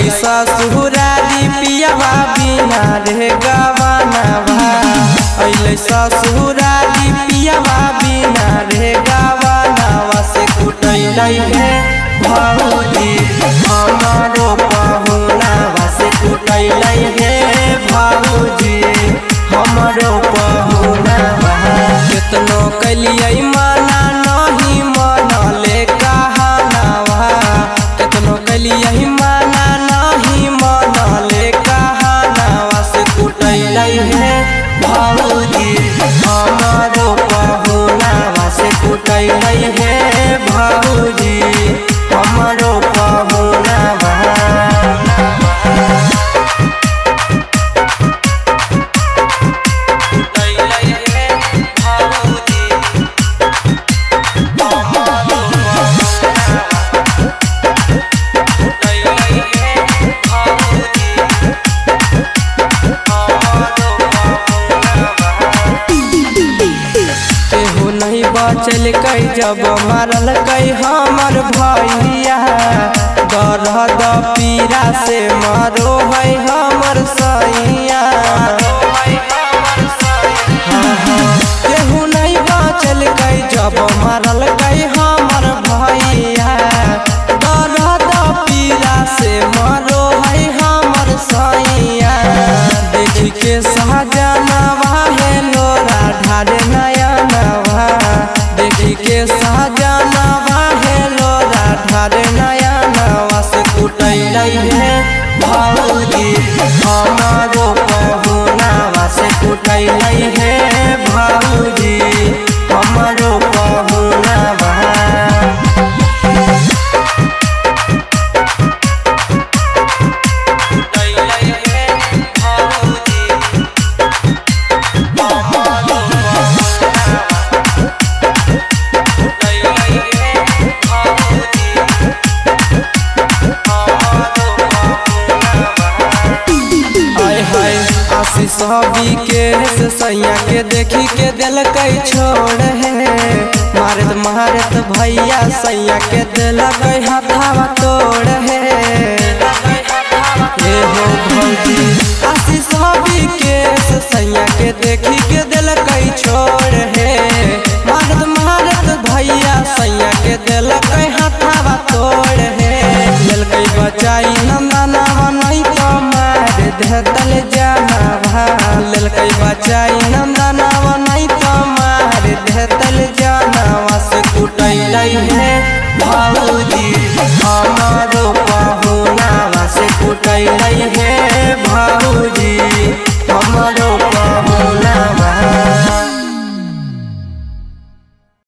अइलै ससुरारी पियावा बिना रे गवानवा अइलै ससुरारी पियावा बिना रे गवानवा से कुटैलै हे भौजी हमारो पहुनावा से कुटैलै हे भौजी हमारो पहुनावा केतनो कलियै माना नहीं मनले कहानवा केतनो कलियै माना नहीं मनले कहानवा से कुटैलै हे भौजी हमारो पहुनावा से कुटैलै हे भौजी हमारो पहुनावा बचल कई जब मरल कई हमर भैया दर्द पीरा से मरो है हमर सैया केहू नहीं बचल कई जब मरल कई हमर भैया दर्द पीरा से मरो है हमर सैया देख के सहजनवा है लोरा ढारे नयनवा देखी के सहजनवा है लोरा ढारे नयनवा से कुटैलै हे भौजी हमारो पहुनावा से कुटैलै हे भौजी हमारो पहुनावा सभी के सैया के देखी के दिलकै छोड़ है मारत मारत भैया सैया के दिलकै हथावा तोड़ है हो भौजी आशीष सभी के सैया के देखी के दिलकै छोड़ है मारत मारत भैया सैया के दिलकै हथावा तोड़ है दिलकै बचाई नंदनवा नहीं तो मार देतल जानवा ललकै बचाई नंदनवा नहीं तो मार देतल जानवा से कुटैलै हे भौजी हमारो पहुनावा से कुटैलै हे।